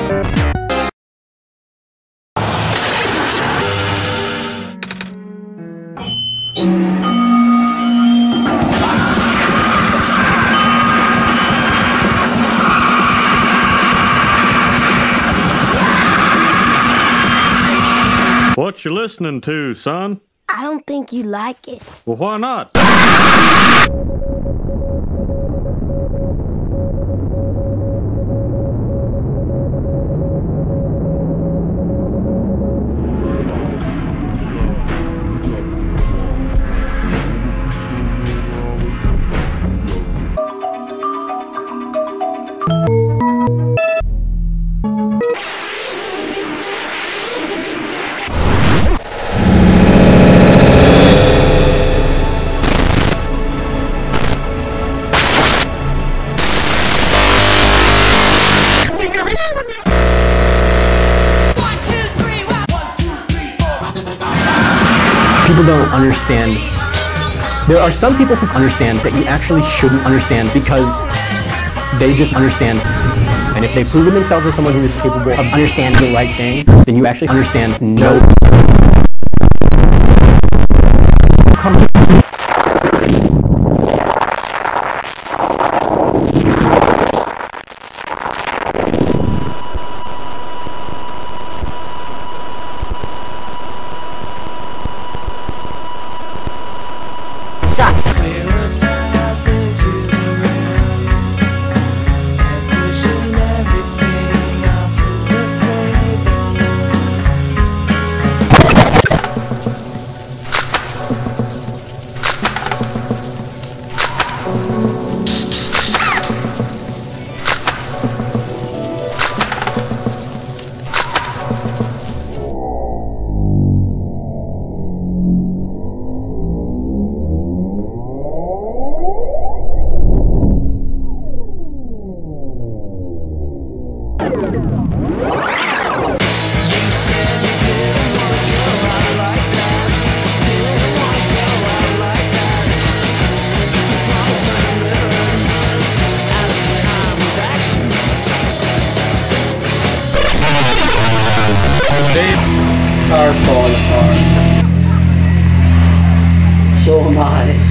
What you listening to, son? I don't think you like it. Well, why not? People don't understand. There are some people who understand that you actually shouldn't understand because they just understand. And if they've proven themselves as someone who is capable of understanding the right thing, then you actually understand no. Sucks. Car's falling apart. So am I.